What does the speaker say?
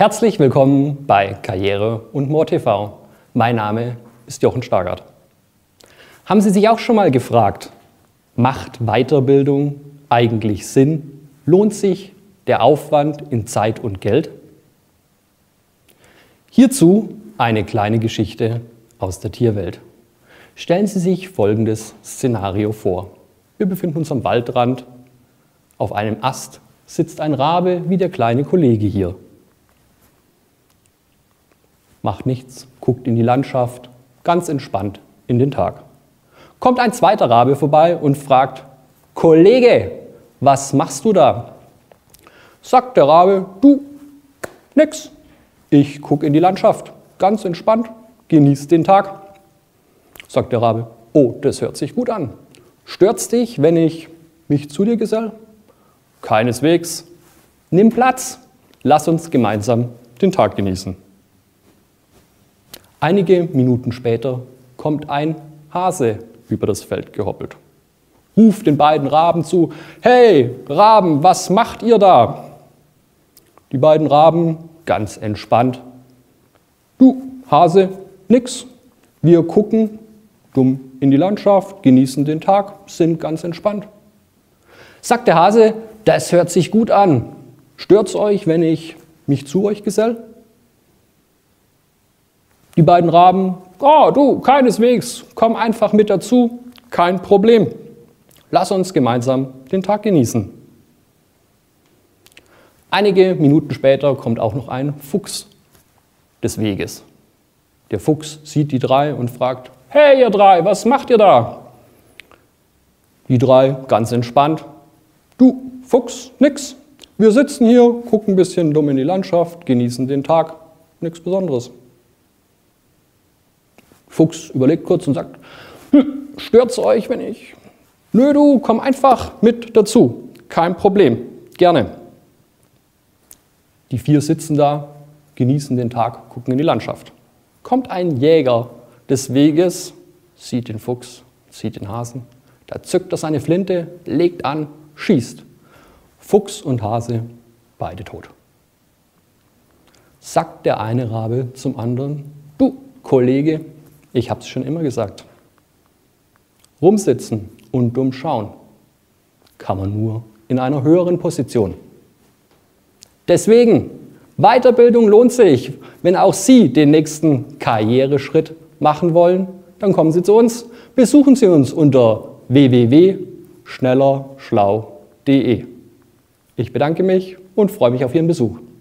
Herzlich willkommen bei Karriere und More TV. Mein Name ist Jochen Stargard. Haben Sie sich auch schon mal gefragt, macht Weiterbildung eigentlich Sinn? Lohnt sich der Aufwand in Zeit und Geld? Hierzu eine kleine Geschichte aus der Tierwelt. Stellen Sie sich folgendes Szenario vor. Wir befinden uns am Waldrand. Auf einem Ast sitzt ein Rabe wie der kleine Kollege hier. Macht nichts, guckt in die Landschaft, ganz entspannt in den Tag. Kommt ein zweiter Rabe vorbei und fragt: Kollege, was machst du da? Sagt der Rabe: Du, nix. Ich gucke in die Landschaft, ganz entspannt, genieß den Tag. Sagt der Rabe: Oh, das hört sich gut an. Stört's dich, wenn ich mich zu dir gesell? Keineswegs. Nimm Platz, lass uns gemeinsam den Tag genießen. Einige Minuten später kommt ein Hase über das Feld gehoppelt. Ruft den beiden Raben zu: Hey, Raben, was macht ihr da? Die beiden Raben ganz entspannt: Du, Hase, nix. Wir gucken dumm in die Landschaft, genießen den Tag, sind ganz entspannt. Sagt der Hase: Das hört sich gut an. Stört's euch, wenn ich mich zu euch gesell? Die beiden Raben: Oh, du, keineswegs, komm einfach mit dazu, kein Problem. Lass uns gemeinsam den Tag genießen. Einige Minuten später kommt auch noch ein Fuchs des Weges. Der Fuchs sieht die drei und fragt: Hey, ihr drei, was macht ihr da? Die drei ganz entspannt: Du, Fuchs, nix. Wir sitzen hier, gucken ein bisschen dumm in die Landschaft, genießen den Tag, nichts Besonderes. Fuchs überlegt kurz und sagt: Stört's euch, wenn ich... Nö, du, komm einfach mit dazu. Kein Problem. Gerne. Die vier sitzen da, genießen den Tag, gucken in die Landschaft. Kommt ein Jäger des Weges, sieht den Fuchs, sieht den Hasen. Da zückt er seine Flinte, legt an, schießt. Fuchs und Hase, beide tot. Sagt der eine Rabe zum anderen: Du, Kollege, ich hab's schon immer gesagt. Rumsitzen und dumm schauen kann man nur in einer höheren Position. Deswegen, Weiterbildung lohnt sich. Wenn auch Sie den nächsten Karriereschritt machen wollen, dann kommen Sie zu uns. Besuchen Sie uns unter www.schnellerschlau.de. Ich bedanke mich und freue mich auf Ihren Besuch.